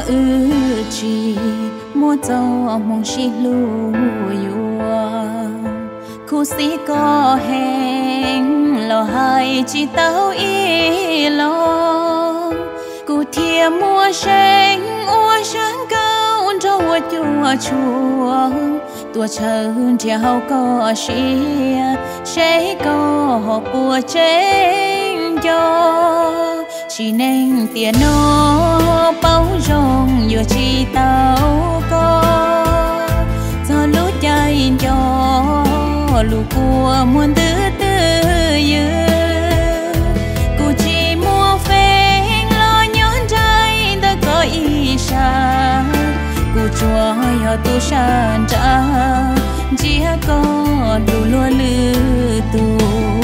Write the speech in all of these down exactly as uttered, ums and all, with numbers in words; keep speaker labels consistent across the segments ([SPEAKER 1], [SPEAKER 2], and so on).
[SPEAKER 1] ư chỉ mua cho mong chỉ lu yua khu sĩ có hẹn lo hai chỉ tao y lo cụ thia mua sen ua sáng cao cho chùa chùa tua chờ treo có xia sẽ có của trên cho chỉ nên tiền nó bao rong vừa chỉ tao có cho lũ chạy cho lũ của muôn thứ tư dư cụ chỉ mua phê lo nhón trái ta có ý xa cụ chùa yo tu san cha chỉ có đủ lúa lư tu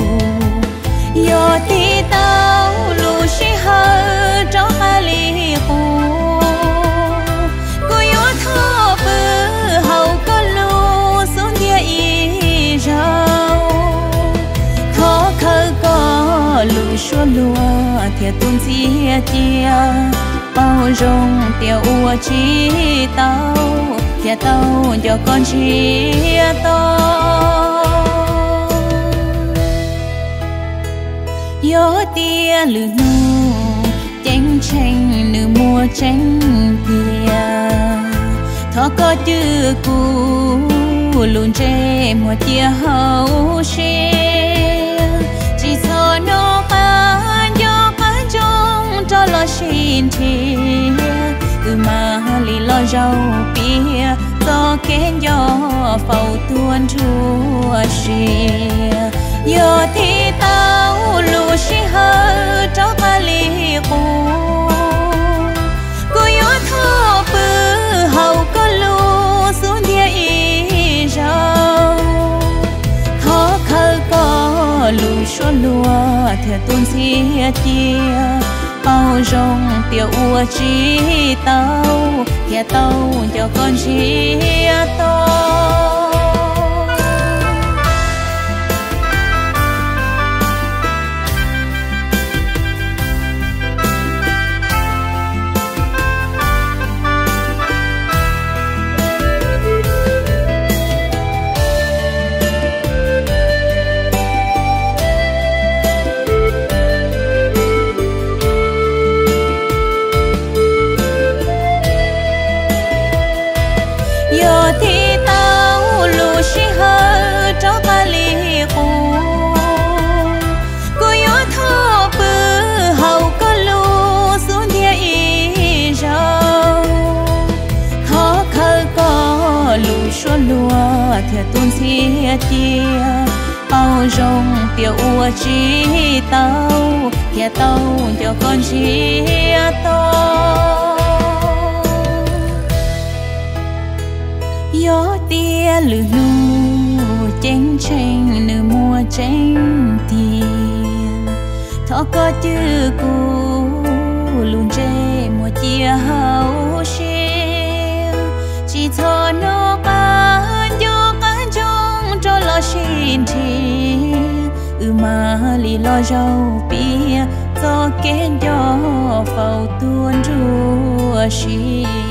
[SPEAKER 1] yo ti tao lu shi ha cho ali khu cô yo thọ bơ hậu có lu xuống địa y rau khó khơi có lu xua lúa thiệt tuôn chia chia bao rong tiêu ua chi tao thiệt tao cho con chi tao gió tia lử nô tranh tranh nữ mua tranh tia thọ có chữ cũ luôn che mua tia hậu xe chỉ sợ nó cá gió cá trong cho lo xin chi từ mà lì lo rau bia do kén gió phầu tuôn chua xìa giờ thì tao lu xì hơ cho ta lì cu cô yo thọ bơ hậu có lu xuống địa y rau khó khơi có lu xóa lúa thiệt tuôn xia chia bao rong tiêu ua chi tao thiệt tao cho con chi tao thiệt tuôn xia chia bao rong tiêu ua chi tao thiệt tao cho con chi tao gió tia lử nu tranh tranh nữ mua tranh tiền thọ có chữ cũ luôn che mua chia hậu xe chỉ thọ nó cá cho lo xin chi ừ mà lì lo rau bia do kén gió phầu tuôn rùa xì